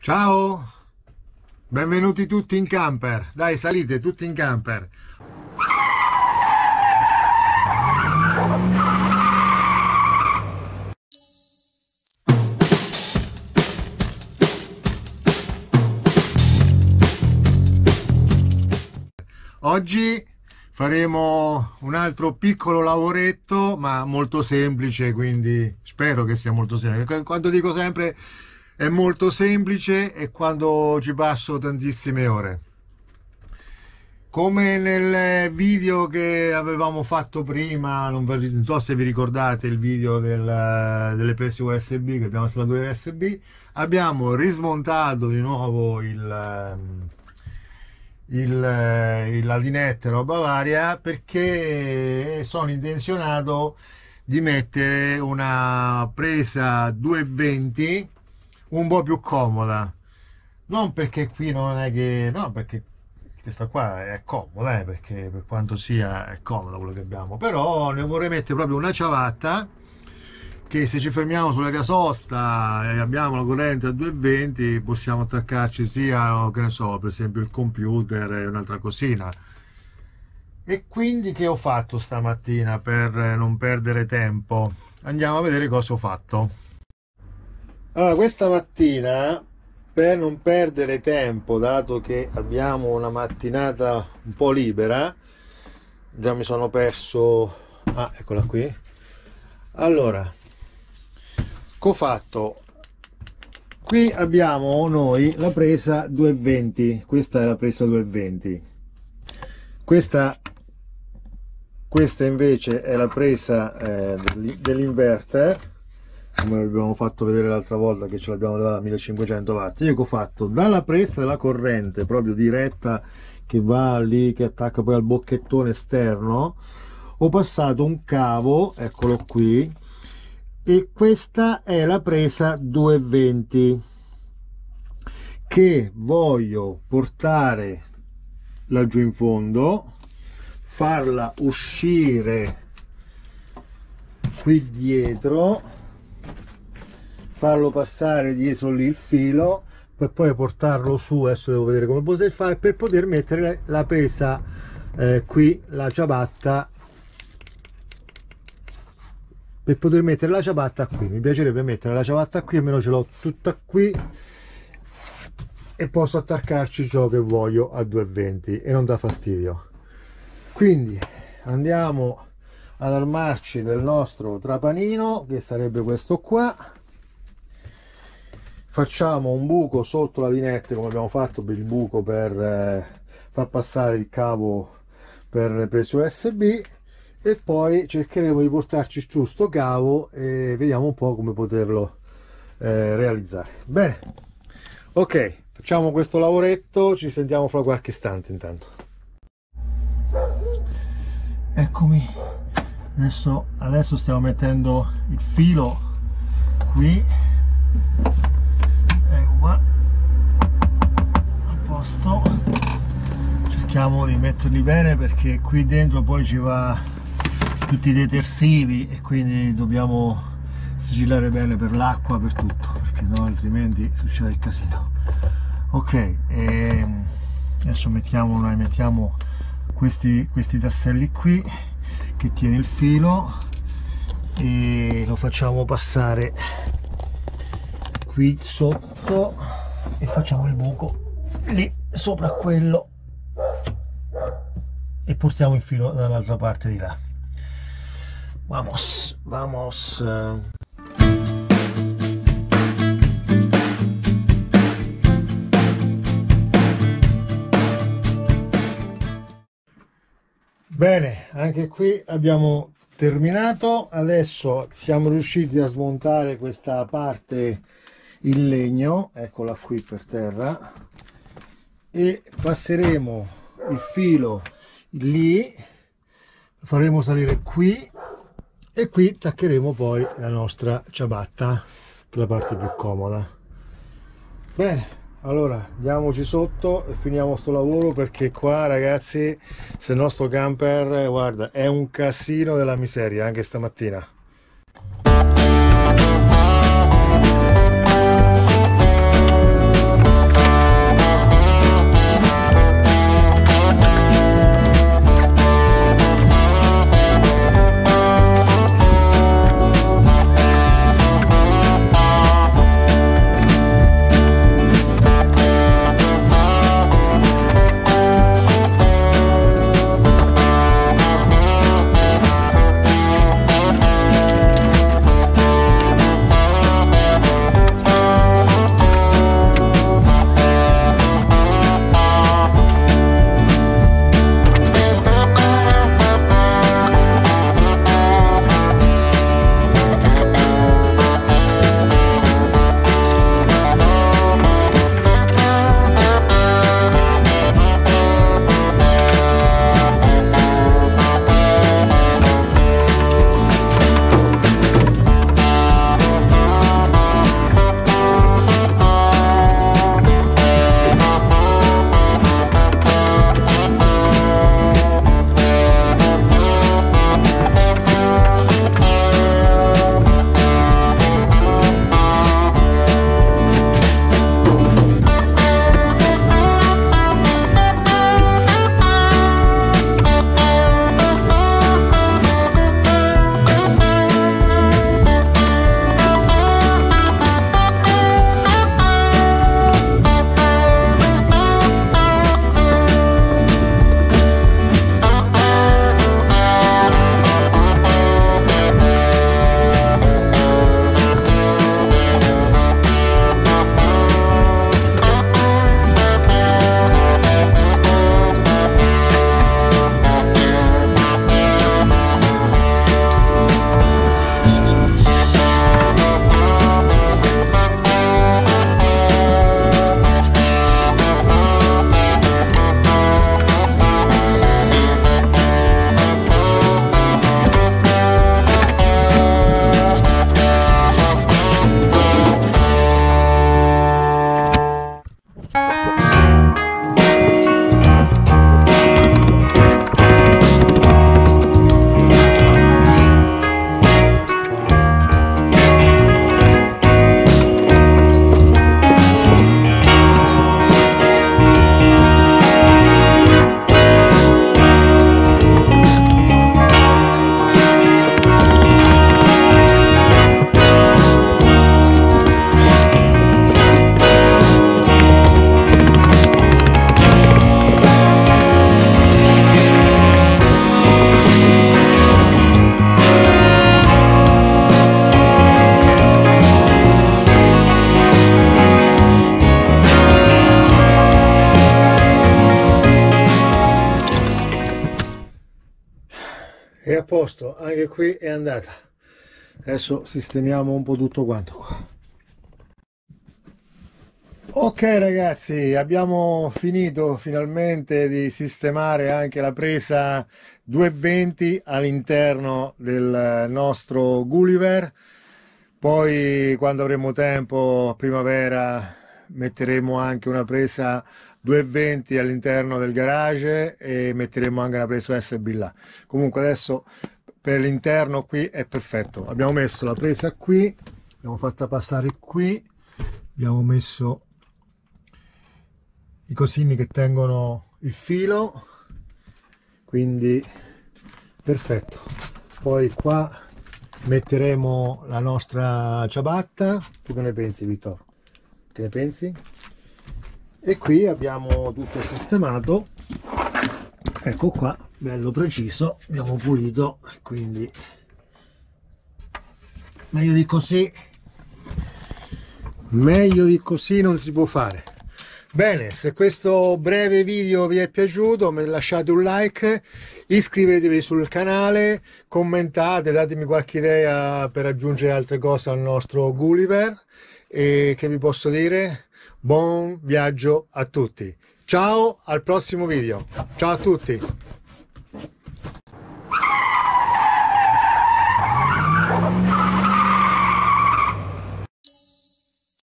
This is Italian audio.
Ciao, benvenuti tutti in camper. Dai, salite tutti in camper. Oggi faremo un altro piccolo lavoretto, ma molto semplice, quindi spero che sia molto semplice. Quando dico sempre è molto semplice e quando ci passo tantissime ore. Come nel video che avevamo fatto prima, non so se vi ricordate il video delle prese USB, che abbiamo installato le USB, abbiamo rismontato di nuovo la dinette roba varia, perché sono intenzionato di mettere una presa 220 un po' più comoda, non perché qui non è che no, perché questa qua è comoda, perché per quanto sia è comoda quello che abbiamo, però ne vorrei mettere proprio una ciabatta che se ci fermiamo sull'area sosta e abbiamo la corrente a 220 possiamo attaccarci sia, che ne so, per esempio il computer e un'altra cosina. E quindi che ho fatto stamattina per non perdere tempo? Andiamo a vedere cosa ho fatto. Allora, questa mattina, per non perdere tempo, dato che abbiamo una mattinata un po' libera, già mi sono perso, eccola qui. Allora, che ho fatto? Qui abbiamo noi la presa 220, questa è la presa 220, questa invece è la presa dell'inverter, come abbiamo fatto vedere l'altra volta che ce l'abbiamo da 1500 watt. Io che ho fatto dalla presa della corrente proprio diretta che va lì, che attacca poi al bocchettone esterno, ho passato un cavo, eccolo qui, e questa è la presa 220 che voglio portare laggiù in fondo, farla uscire qui dietro, farlo passare dietro lì il filo, per poi portarlo su. Adesso devo vedere come poter fare per poter mettere la presa qui, la ciabatta, per poter mettere la ciabatta qui. Mi piacerebbe mettere la ciabatta qui, almeno ce l'ho tutta qui e posso attaccarci ciò che voglio a 220 e non dà fastidio. Quindi andiamo ad armarci del nostro trapanino, che sarebbe questo qua. Facciamo un buco sotto la dinette, come abbiamo fatto per il buco per far passare il cavo per le prese USB, e poi cercheremo di portarci su sto cavo e vediamo un po' come poterlo realizzare. Bene, ok, facciamo questo lavoretto, ci sentiamo fra qualche istante. Intanto eccomi, adesso stiamo mettendo il filo qui, ecco qua, a posto. Cerchiamo di metterli bene perché qui dentro poi ci va tutti i detersivi e quindi dobbiamo sigillare bene per l'acqua, per tutto, perché no altrimenti succede il casino. Ok, adesso mettiamo questi tasselli qui che tiene il filo e lo facciamo passare qui sotto e facciamo il buco lì sopra quello e portiamo il filo dall'altra parte di là. Vamos. Bene, anche qui abbiamo terminato. Adesso siamo riusciti a smontare questa parte in legno, eccola qui per terra, e passeremo il filo lì, lo faremo salire qui e qui attaccheremo poi la nostra ciabatta, che è la parte più comoda. Bene, allora andiamoci sotto e finiamo sto lavoro, perché qua ragazzi, se il nostro camper, guarda, è un casino della miseria anche stamattina. posto, anche qui è andata. Adesso sistemiamo un po' tutto quanto qua. Ok ragazzi, abbiamo finito finalmente di sistemare anche la presa 220 all'interno del nostro Gulliver. Poi quando avremo tempo, primavera, metteremo anche una presa 220 all'interno del garage e metteremo anche una presa USB là. Comunque adesso per l'interno qui è perfetto. Abbiamo messo la presa qui, l'abbiamo fatta passare qui, abbiamo messo i cosini che tengono il filo, quindi perfetto. Poi qua metteremo la nostra ciabatta. Tu che ne pensi, Vittor? Che ne pensi? E qui abbiamo tutto sistemato, ecco qua, bello preciso, abbiamo pulito, quindi meglio di così non si può fare. Bene, se questo breve video vi è piaciuto, lasciate un like, iscrivetevi sul canale, commentate, datemi qualche idea per aggiungere altre cose al nostro Gulliver. E che vi posso dire? Buon viaggio a tutti. Ciao, al prossimo video. Ciao a tutti.